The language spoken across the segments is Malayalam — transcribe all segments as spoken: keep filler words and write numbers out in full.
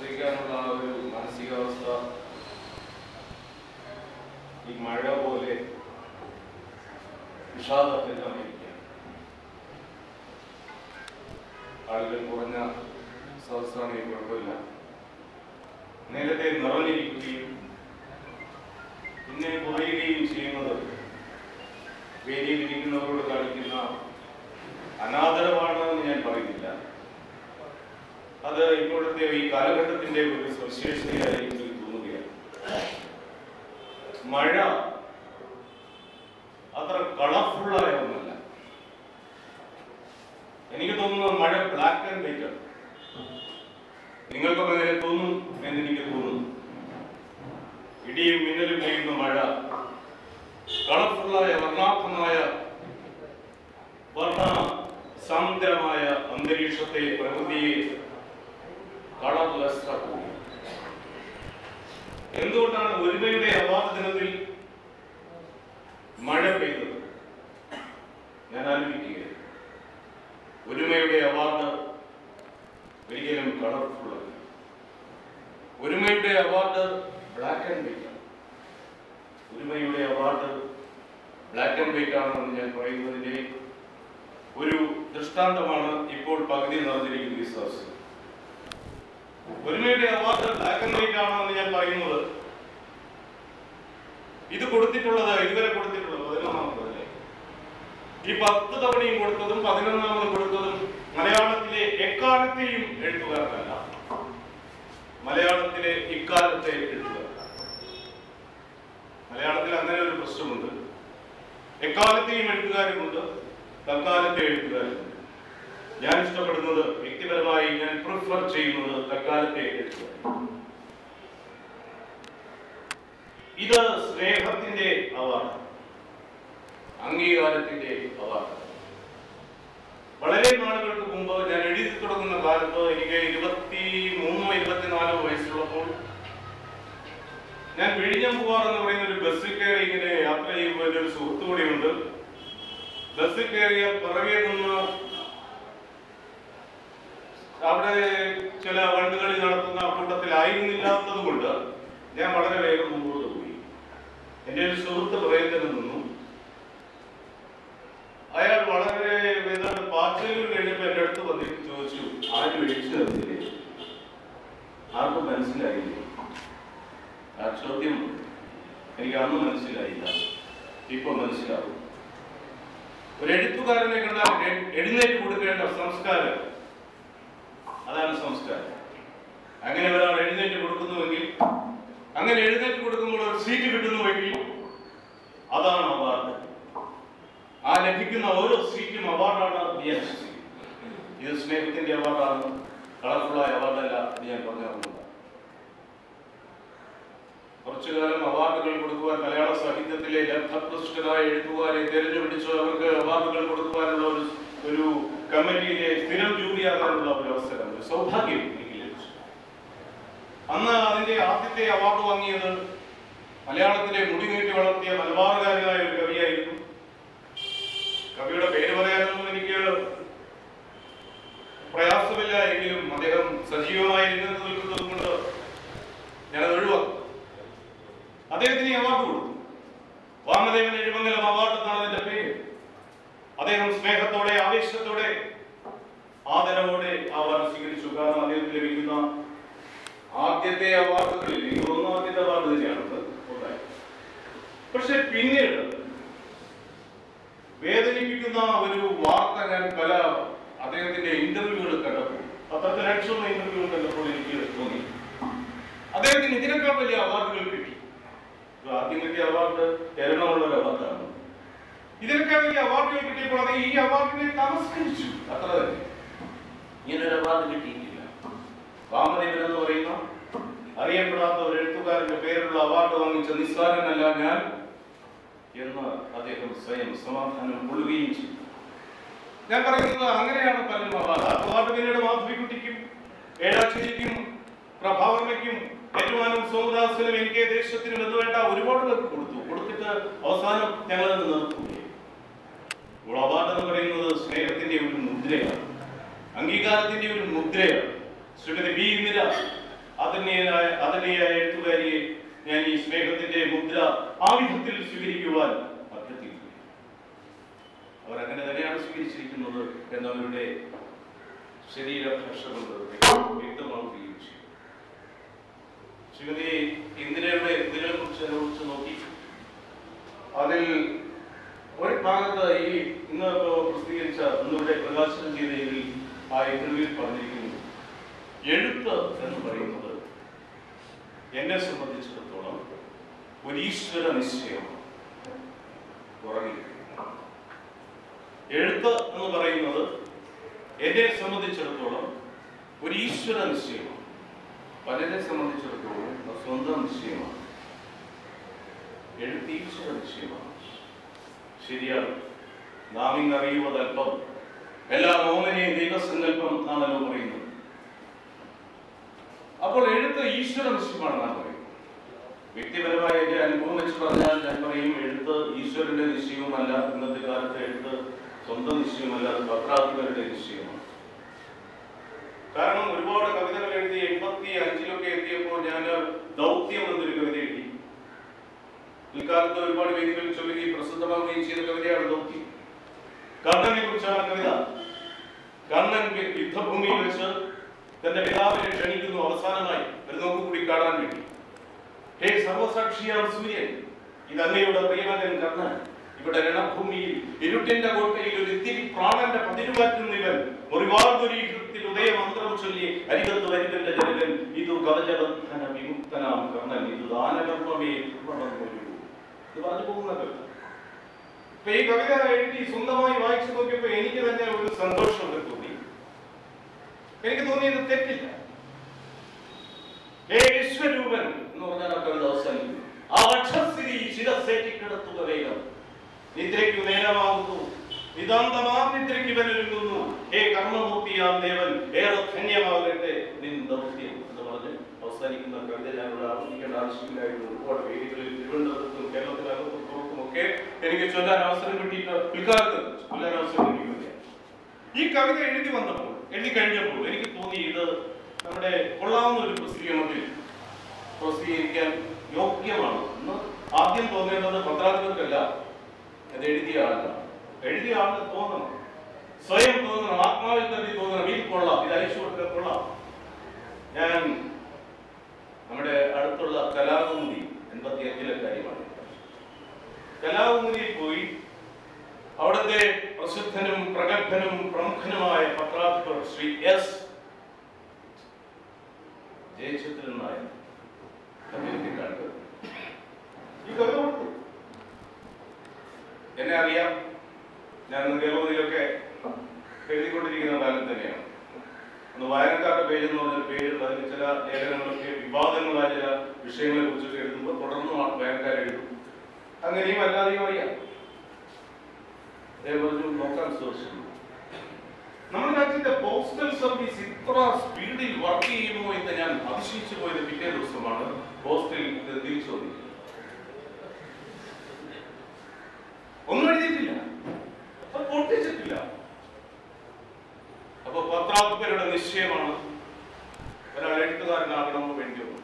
പ്രസവിക്കാനുള്ള ആ ഒരു മാനസികാവസ്ഥ ഈ മഴ പോലെ വിഷാദത്തിലായിരിക്കുകയാണ്. ആളുകൾ കുറഞ്ഞ സദസ്സാണെങ്കിൽ കുഴപ്പമില്ല. നേരത്തെ നിറഞ്ഞിരിക്കുകയും പിന്നെ കുറയുകയും ചെയ്യുന്നത് വേദിയിലിരിക്കുന്നവരോട് കാണിക്കുന്ന അനാദരവാണെന്ന് ഞാൻ പറയുന്നില്ല. അത് ഇപ്പോഴത്തെ ഈ കാലഘട്ടത്തിന്റെ ഒരു സവിശേഷതയായി എനിക്ക് തോന്നുകയാണ്. മഴ അത്ര കളർഫുള്ളായ ഒന്നല്ല. എനിക്ക് തോന്നുന്നത് മഴ ബ്ലാക്ക് ആൻഡ് വൈറ്റ് ആണ്. നിങ്ങൾക്കൊക്കെ അങ്ങനെ തോന്നും എന്നെനിക്ക് തോന്നുന്നു. ഇടിയും മിന്നലും പെയ്യുന്ന മഴ കളർഫുള്ളായ വർണ്ണാഭമായ വർണ്ണ സാന്ദ്രമായ അന്തരീക്ഷത്തെ പ്രകൃതിയെ കളർലെസ് ആക്കുക. എന്തുകൊണ്ടാണ് ഒരുമയുടെ അവാർഡ് ദിനത്തിൽ മഴ പെയ്തത്? ഞാൻ ആലോചിക്കുക. ഒരുമയുടെ അവാർഡ് ഒരിക്കലും കളർഫുൾ അല്ല. ഒരുമയുടെ അവാർഡ് ബ്ലാക്ക് ആൻഡ് വൈറ്റ് ആണ്. ഒരുമയുടെ അവാർഡ് ബ്ലാക്ക് ആൻഡ് വൈറ്റ് ആണെന്ന് ഞാൻ പറയുന്നതിന്റെ ഒരു ദൃഷ്ടാന്തമാണ് ഇപ്പോൾ പകുതി നിറഞ്ഞിരിക്കുന്ന ഈ സദസ്സ്. ഒരുമയുടെ അവാർഡ് ബ്ലാക്ക് ആൻഡ് വൈറ്റ് ആണെന്ന് ഞാൻ പറയുന്നത് ഇത് കൊടുത്തിട്ടുള്ളത് ഇതുവരെ കൊടുത്തിട്ടുള്ളത് പതിനൊന്നാമതല്ലേ. ഈ പത്ത് തവണയും കൊടുത്തതും പതിനൊന്നാമത് കൊടുത്തതും മലയാളത്തിലെ എക്കാലത്തെയും എഴുത്തുകാർക്കല്ല, മലയാളത്തിലെ ഇക്കാലത്തെ എഴുത്തുകാർ. മലയാളത്തിൽ അങ്ങനെ ഒരു പ്രശ്നമുണ്ട്. എക്കാലത്തെയും എഴുത്തുകാരുമുണ്ട്, തൽക്കാലത്തെ എഴുത്തുകാരുമുണ്ട്. ഞാൻ ഇഷ്ടപ്പെടുന്നത്, വ്യക്തിപരമായി ഞാൻ പ്രിഫർ ചെയ്യുന്നത് തൽക്കാലത്തെ എഴുത്തുകാർ. ഇത് സ്നേഹത്തിന്റെ അവാർഡ്, അംഗീകാരത്തിന്റെ അവാർഡ്. വളരെ നാളുകൾക്ക് മുമ്പ് ഞാൻ എഴുതി തുടങ്ങുന്ന കാലത്ത് എനിക്ക് ഇരുപത്തി മൂന്നോ ഇരുപത്തിനാലോ വയസ്സുള്ളപ്പോൾ ഞാൻ വിഴിഞ്ഞമ്പുവാർ എന്ന് പറയുന്ന ഒരു ബസ്സിൽ കയറി ഇങ്ങനെ യാത്ര ചെയ്യുമ്പോൾ എൻ്റെ ഒരു സുഹൃത്തു കൂടിയുണ്ട്. ബസ്സിൽ കയറിയാൽ പിറകെ നിന്ന് അവിടെ ചില വണ്ടുകളി നടത്തുന്ന കൂട്ടത്തിലായിരുന്നില്ലാത്തത് കൊണ്ട് ഞാൻ വളരെ വേഗം മുമ്പോട്ട് പോയി. എൻ്റെ ഒരു സുഹൃത്ത് പുറകെ തന്നെ നിന്നു. അയാൾ വളരെ ഏതാണ്ട് പാച്ചലൂർ കഴിഞ്ഞപ്പോൾ എൻ്റെ അടുത്ത് വന്നിട്ട് ചോദിച്ചു, ആരും എഴുതിച്ചു തന്നില്ലേ? ആർക്കും മനസ്സിലായില്ലേ? ആ ചോദ്യം എനിക്ക് അന്ന് മനസ്സിലായില്ല, ഇപ്പൊ മനസ്സിലാവും. ഒരു എഴുത്തുകാരനെ കണ്ടാൽ എഴുന്നേറ്റ് കൊടുക്കേണ്ട സംസ്കാരം, അതാണ് സംസ്കാരം. അങ്ങനെ ഒരാൾ എഴുന്നേറ്റ് കൊടുക്കുന്നുവെങ്കിൽ, അങ്ങനെ എഴുന്നേറ്റ് കൊടുക്കുമ്പോൾ ഒരു സീറ്റ് കിട്ടുന്നുവെങ്കിൽ അതാണ് അവാർഡ്. ആ ലഭിക്കുന്ന ഓരോ സീറ്റും അവാർഡാണ്. ഇത് സ്നേഹത്തിന്റെ അവാർഡാണ്, കളർഫുള്ളായ അവാർഡല്ല എന്ന് ഞാൻ പറഞ്ഞു. കുറച്ചു കാലം അവാർഡുകൾ കൊടുക്കുവാൻ മലയാള സാഹിത്യത്തിലെ ലബ്ധപ്രതിഷ്ഠരായ എഴുത്തുകാരെ തിരഞ്ഞുപിടിച്ച് അവർക്ക് അവാർഡുകൾ കൊടുക്കുവാനുള്ള ഒരു ഒരു കമ്മിറ്റിയിലെ സ്ഥിരം ജൂറിയാകാനുള്ള ഒരു അവസരം, ഒരു സൗഭാഗ്യം എനിക്ക് ലഭിച്ചു. അന്ന് അതിന്റെ ആദ്യത്തെ അവാർഡ് വാങ്ങിയത് മലയാളത്തിലെ മുടി നീട്ടി വളർത്തിയ മലബാറുകാരനായ ഒരു കവിയായിരുന്നു. കവിയുടെ പേര് പറയാനൊന്നും എനിക്ക് പ്രയാസമില്ല, എങ്കിലും അദ്ദേഹം സജീവമായി രംഗത്ത് നിൽക്കുന്നത് കൊണ്ട് ഞാനത് ഒഴിവാക്കും. അദ്ദേഹത്തിന് ഈ അവാർഡ് കൊടുത്തു. വാമദേവൻ എഴുമംഗലം അവാർഡ് എന്നാണ് അതിന്റെ പേര്. അദ്ദേഹം സ്നേഹത്തോടെ, ആവേശത്തോടെ, ആദരവോടെ അവാർഡ് സ്വീകരിച്ചു. കാരണം അദ്ദേഹത്തിന് ലഭിക്കുന്ന ആദ്യത്തെ അവാർഡുകളിൽ എനിക്ക് തോന്നുന്നു ആദ്യത്തെ അവാർഡ് തന്നെയാണത് ഉണ്ടായത്. പക്ഷെ പിന്നീട് വേദനിപ്പിക്കുന്ന ഒരു വാർത്ത ഞാൻ പല അദ്ദേഹത്തിന്റെ ഇന്റർവ്യൂകൾ കണ്ടപ്പോൾ, പത്രത്തിൽ അടിച്ചുള്ള ഇന്റർവ്യൂകൾ കണ്ടപ്പോൾ എനിക്ക് തോന്നി അദ്ദേഹത്തിന് ഇതിനേക്കാൾ വലിയ അവാർഡുകൾ കിട്ടി. ആദ്യം കിട്ടിയ അവാർഡ് എരണമുള്ള ഒരു അവാർഡാണ്. ഇതിനൊക്കെ വലിയ അവാർഡുകൾ കിട്ടിയപ്പോൾ അത് ഈ അവാർഡിനെ തമസ്കരിച്ചു, അത്ര തന്നെ. ഇങ്ങനൊരു അവാർഡ് കിട്ടിയിട്ടില്ല. വാമദേവൻ എന്ന് പറയുന്ന അറിയപ്പെടാത്ത ഒരു എഴുത്തുകാരന്റെ പേരിലുള്ള അവാർഡ് വാങ്ങിച്ച നിസ്സാരനല്ല ഞാൻ എന്ന് അദ്ദേഹം സ്വയം സമാധാനം കൊള്ളുകയും ചെയ്തു. ഞാൻ പറയുന്നത് അങ്ങനെയാണ് പലരും അവാർഡ്. ആ അവാർഡ് പിന്നീട് മാധവിക്കുട്ടിക്കും ഏഴാഴ്ചയ്ക്കും പ്രഭാവർമ്മയ്ക്കും ഏറ്റുമാനും സോമദാസിനും എൻ കെ ദേശത്തിനും എന്ന് വേണ്ട ഒരുപാട് പേർക്ക് കൊടുത്തു. കൊടുത്തിട്ട് അവസാനം ഞങ്ങളത് നിർത്തുകയും. അവാർഡ് എന്ന് പറയുന്നത് സ്നേഹത്തിന്റെ ഒരു മുദ്രയാണ്, അംഗീകാരത്തിന്റെ ഒരു മുദ്രയാണ്. ശ്രീമതി ബി ഇന്ദിര ആദരണീയനായ ആദരണീയായ എഴുത്തുകാരിയെ ഞാൻ ഈ സ്നേഹത്തിന്റെ മുദ്ര ആയുധത്തിൽ സ്വീകരിക്കുവാൻ അഭ്യർത്ഥിക്കുന്നു. അവർ അങ്ങനെ തന്നെയാണ് സ്വീകരിച്ചിരിക്കുന്നത് എന്നവരുടെ ശരീരഭാഷ കൊണ്ട് വ്യക്തമാക്കുകയും ചെയ്യും. ശ്രീമതി ഇന്ദിരയുടെ ഇതിനെ കുറിച്ച് കുറിച്ച് നോക്കി അതിൽ ഒരു ഭാഗത്ത് ഈ ഇന്ന് പ്രസിദ്ധീകരിച്ച ഇന്നിവിടെ പ്രകാശനം ചെയ്തതിൽ ആ ഇന്റർവ്യൂവിൽ പറഞ്ഞിരിക്കുന്നു, എഴുത്ത് എന്ന് പറയുന്നത് എന്നെ സംബന്ധിച്ചിടത്തോളം ഒരു ഈശ്വര നിശ്ചയമാണ്. ഉറങ്ങിയിരിക്കുന്നു. എഴുത്ത് എന്ന് പറയുന്നത് എന്നെ സംബന്ധിച്ചിടത്തോളം ഒരു ഈശ്വര നിശ്ചയമാണ്. പലരെ സംബന്ധിച്ചിടത്തോളം സ്വന്തം നിശ്ചയമാണ്. എഴുത്ത് ഈശ്വര നിശ്ചയമാണ്. ശരിയാണ്. നാം ഇന്ന് അറിയുവതല്പം എല്ലാ മോഹനെയും ദൈവസങ്കല്പം ആണല്ലോ പറയുന്നത്. അപ്പോൾ എഴുത്ത് ഈശ്വര നിശ്ചയമാണ് നാം പറയുന്നത്. വ്യക്തിപരമായ എന്റെ അനുഭവം വെച്ച് പറഞ്ഞാൽ ഞാൻ പറയും, എഴുത്ത് ഈശ്വരന്റെ നിശ്ചയവുമല്ല. ഇന്നത്തെ കാലത്ത് എഴുത്ത് സ്വന്തം നിശ്ചയമല്ല, അത് പത്രാധിപരുടെ നിശ്ചയമാണ്. കാരണം ഒരുപാട് കവിതകൾ എഴുതി എൺപത്തി അഞ്ചിലൊക്കെ എത്തിയപ്പോൾ ഞാൻ ദൗത്യം എന്നൊരു കവിത എഴുതി. ഇക്കാലത്ത് ഒരുപാട് വേദികളിൽ ചൊല്ലുകയും പ്രസിദ്ധമാവുകയും ചെയ്ത കവിതയാണ് ദൗത്യം. കർണനെ കുറിച്ചാണ് കവിത. കർണൻ യുദ്ധഭൂമിയിൽ വെച്ച് തന്റെ പിതാവിനെ ക്ഷണിക്കുന്നു അവസാനമായി ഒരു നോക്കുകൂടി കാണാൻ വേണ്ടി. ഹേ സർവസാക്ഷിയാം സൂര്യൻ, ഇത് അങ്ങയുടെ പ്രിയമകൻ കർണൻ. ഇവിടെ രണഭൂമിയിൽ ഇരുട്ടിന്റെ കോട്ടയിൽ ഒരു ഇത്തിരി പ്രാണന്റെ പതിരുമാറ്റുന്നിവൻ മുറിവാർദുരീഹത്തിൽ ഉദയമന്ത്രം ചൊല്ലി അരികത്ത് വരികന്റെ ജനകൻ. ഇതു കവചബന്ധന വിമുക്തനാം കർണൻ, ഇത് ദാനകർമ്മമേ വളർന്നൊരു. ഇത് പറഞ്ഞു പോകുന്ന കവിത. ഇപ്പൊ ഈ കവിത എഴുതി സ്വന്തമായി വായിച്ചു നോക്കിയപ്പോ എനിക്ക് തന്നെ ഒരു സന്തോഷമൊക്കെ തോന്നി. എനിക്ക് തോന്നിയത് തെറ്റില്ല. ഹേ വിശ്വരൂപൻ എന്ന് പറഞ്ഞാൽ ആ കവിത അവസാനിക്കുന്നു. ആ വക്ഷസ്ഥിതി ശിരസേറ്റിക്കിടത്തുക വേഗം, നിദ്രയ്ക്കു നേരമാകുന്നു, നിതാന്തമാം നിദ്രയ്ക്ക് ഇവനൊരുങ്ങുന്നു. ഹേ കർമ്മമൂർത്തിയാം ദേവൻ, ഏറെ ധന്യമാകട്ടെ നിൻ ദൗത്യം എന്ന് പറഞ്ഞ് അവസാനിക്കുന്ന കവിത ഞാനിവിടെ ആവർത്തിക്കേണ്ട ആവശ്യമില്ലായിരുന്നു. ഒരുപാട് വേദികളിൽ തിരുവനന്തപുരത്തും കേരളത്തിനകത്തും പുറത്തുമൊക്കെ എനിക്ക് ചൊല്ലാൻ അവസരം കിട്ടിയിട്ട് പിൽക്കാലത്ത് ചൊല്ലാൻ അവസരം കിട്ടിയില്ല. ഈ കവിത എഴുതി വന്നപ്പോൾ, എഴുതി കഴിഞ്ഞപ്പോൾ എനിക്ക് തോന്നി ഇത് നമ്മുടെ കൊള്ളാവുന്ന ഒരു പ്രസിദ്ധീകരണത്തിൽ പ്രസിദ്ധീകരിക്കാൻ യോഗ്യമാണ് എന്ന് ആദ്യം തോന്നേണ്ടത് പത്രാധിപർക്കല്ല, അത് എഴുതിയ ആളാണ്. എഴുതിയ ആളിന് തോന്നണം, സ്വയം തോന്നണം, ആത്മാവിൽ തന്നെ തോന്നണം, ഇത് കൊള്ളാം, ഇത് അയച്ചുകൊടുക്കാൻ കൊള്ളാം. ഞാൻ നമ്മുടെ അടുത്തുള്ള കലാകൗമുദി എൺപത്തി അഞ്ചിലെ കാര്യമാണ്. കലാകൗമുദിയിൽ പോയി അവിടുത്തെ പ്രസിദ്ധനും പ്രഗത്ഭനും പ്രമുഖനുമായ പത്രാധിപർ ശ്രീ എസ് ജയചന്ദ്രൻ നായർ കണ്ട് ഈ കവിത കൊടുത്തു. എന്നെ അറിയാം, ഞാൻ കേരളത്തിലൊക്കെ എഴുതിക്കൊണ്ടിരിക്കുന്ന കാലം തന്നെയാണ്. അന്ന് വായനക്കാരുടെ പേര് എന്ന് പറഞ്ഞ പേരുണ്ട്. അതിന് ചില ലേഖനങ്ങളൊക്കെ വിവാദങ്ങളായ ചില വിഷയങ്ങളെ കുറിച്ചൊക്കെ എഴുതുമ്പോൾ തുടർന്ന് വായനക്കാർ എഴുതും. അങ്ങനെയും അല്ലാതെയും അറിയാം. അതേപോലെ നോക്കാൻ സാധിച്ചു. നമ്മുടെ രാജ്യത്തെ പോസ്റ്റൽ സർവീസ് ഇത്ര സ്പീഡിൽ വർക്ക് ചെയ്യുമോ എന്ന് ഞാൻ അതിശയിച്ചു പോയത് പിറ്റേ ദിവസമാണ് പോസ്റ്റിൽ തിരിച്ചു വന്നിരിക്കുന്നത്. ഒന്നും എഴുതിയിട്ടില്ല, അത് പൊട്ടിച്ചിട്ടില്ല. അപ്പൊ പത്രാധിപരുടെ നിശ്ചയമാണ് ഒരാൾ എഴുത്തുകാരനാകണമെന്ന് വേണ്ടി വന്നു.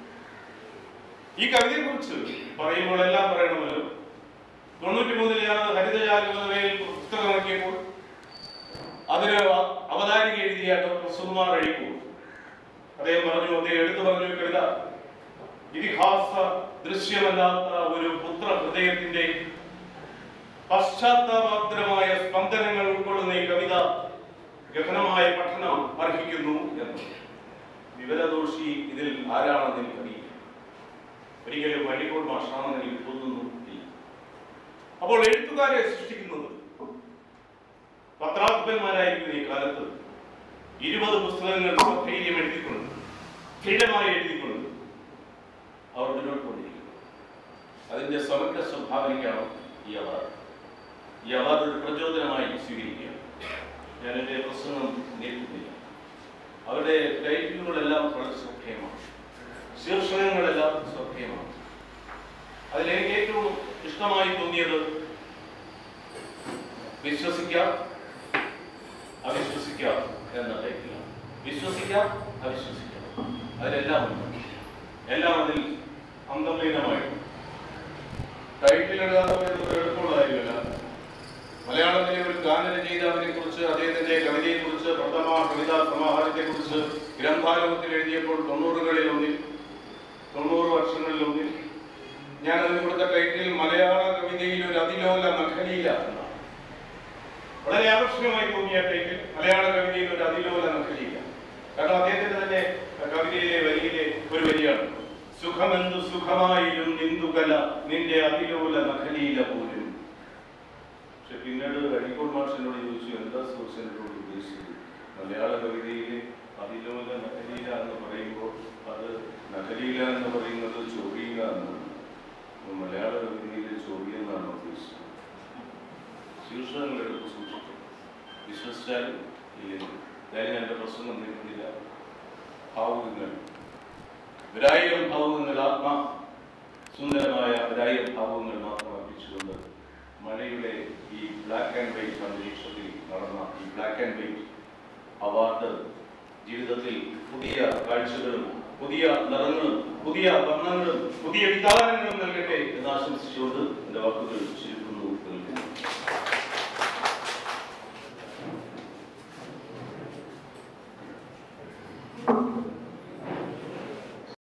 ഈ കവിതയെ കുറിച്ച് പറയുമ്പോൾ എല്ലാം പറയണമല്ലോ. തൊണ്ണൂറ്റി മൂന്നിൽ ഞാൻ ഹരിതജാലകയിൽ പുസ്തകം ഇറക്കിയപ്പോൾ അതിന് അവതാരിക എഴുതിയ ഡോക്ടർ സുകുമാർ അഴീക്കോട് അദ്ദേഹം പറഞ്ഞു, അദ്ദേഹം എടുത്തു പറഞ്ഞു, കവിത ഇതിഹാസ ദൃശ്യമല്ലാത്ത ഒരു പുത്ര ഹൃദയത്തിന്റെ പശ്ചാത്താപാത്രമായ സ്പന്ദനങ്ങൾ ഉൾക്കൊള്ളുന്ന ഈ കവിത ഗഹനമായ പഠനം അർഹിക്കുന്നു എന്ന്. വിവരദോഷി ഇതിൽ ആരാണെന്ന് എനിക്കറിയില്ല. ഒരിക്കലും അഴീക്കോട് മാഷാണെന്ന് എനിക്ക് തോന്നുന്നു. അപ്പോൾ എഴുത്തുകാരെ സൃഷ്ടിക്കുന്നത് പത്രാധിപന്മാരായിരിക്കുന്ന ഈ കാലത്ത് ഇരുപത് പുസ്തകങ്ങൾ സധൈര്യം എഴുതിക്കൊണ്ട് സ്ഥിരമായി എഴുതിക്കൊണ്ട് അവർ മുന്നോട്ട് കൊണ്ടിരിക്കുന്നു. അതിന്റെ സമഗ്ര സംഭാവനയ്ക്കാണ് ഈ അവാർഡ്. ഈ അവാർഡ് ഒരു പ്രചോദനമായി സ്വീകരിക്കുക. ഞാൻ എൻ്റെ പ്രസംഗം നേരിടുന്നില്ല. അവരുടെ ടൈറ്റിലുകളെല്ലാം വളരെ ശ്രദ്ധേയമാണ്, ശീർഷകങ്ങളെല്ലാം ശ്രദ്ധേയമാണ്. അതിലെനിക്ക് ഏറ്റവും ഇഷ്ടമായി തോന്നിയത് വിശ്വസിക്കാം അവിശ്വസിക്കാം എന്ന ടൈറ്റിലാണ്. വിശ്വസിക്കാം അവിശ്വസിക്കാം. അതിലെല്ലാം എല്ലാം അതിൽ അന്തർലീനമായി. ടൈറ്റിൽ എഴുതാതെ എളുപ്പമുള്ള കാര്യമല്ല. മലയാളത്തിലെ ഒരു ഗാനരചയിതാവിനെ കുറിച്ച്, അദ്ദേഹത്തിന്റെ കവിതയെ കുറിച്ച്, പ്രഥമ കവിതാ സമാഹാരത്തെ കുറിച്ച് ഗ്രന്ഥാലോകത്തിൽ എഴുതിയപ്പോൾ തൊണ്ണൂറുകളിൽ ഒന്നിൽ തൊണ്ണൂറ് വർഷങ്ങളിൽ ഒന്നിൽ ഞാൻ അതിന് കൊടുത്ത ടൈറ്റിൽ മലയാള കവിതയിൽ ഒരു അതിലോല നഖലീല എന്നാണ്. വളരെ ആകർഷകമായി തോന്നിയ ടൈറ്റിൽ മലയാള കവിതയിൽ ഒരു അതിലോല നഖലീല. കാരണം അദ്ദേഹത്തിന്റെ തന്നെ കവിതയിലെ വരിയിലെ ഒരു വരിയാണ്, സുഖമെന്തു സുഖമായിരും നിന്ദുകല നിന്റെ അതിലോല നഖലീല പോലും. പക്ഷെ പിന്നീട് അരീക്കോട് മാഷിനോട് ചോദിച്ചു, എന്താ സുഹൃത്തിനോട് ഉദ്ദേശിച്ചത്? മലയാള കവിതയിലെ അതിലോല നഖലീല എന്ന് പറയുമ്പോൾ അത് നഖലീല എന്ന് പറയുന്നത് ചൊവ്വീല എന്നാണ്. മലയാള കവിതയിലെ ചൊവ്വി എന്നാണ് ഉദ്ദേശിച്ചത്. ശീർഷകങ്ങളെടുത്ത് സൂക്ഷിക്കും, വിശ്വസിച്ചാലും ഇല്ലെങ്കിൽ. അതായത് എൻ്റെ പ്രശ്നം നിൽക്കുന്നില്ല. ഭാവുകങ്ങൾ, ഒരായിരം ഭാവുകങ്ങൾ, ആത്മാ സുന്ദരമായ ഒരായിരം ഭാവുകങ്ങൾ മാത്രം അർപ്പിച്ചുകൊണ്ട് മഴയുടെ ഈ ബ്ലാക്ക് ആൻഡ് വൈറ്റ് അന്തരീക്ഷത്തിൽ നടന്ന ഈ ബ്ലാക്ക് ആൻഡ് വൈറ്റ് അവാർഡ് ജീവിതത്തിൽ പുതിയ കാഴ്ചകളും പുതിയ നിറങ്ങളും പുതിയ വർണ്ണങ്ങളും പുതിയ വിധാനങ്ങളും നൽകട്ടെ എന്ന് ആശംസിച്ചുകൊണ്ട് എൻ്റെ വാക്കുകൾ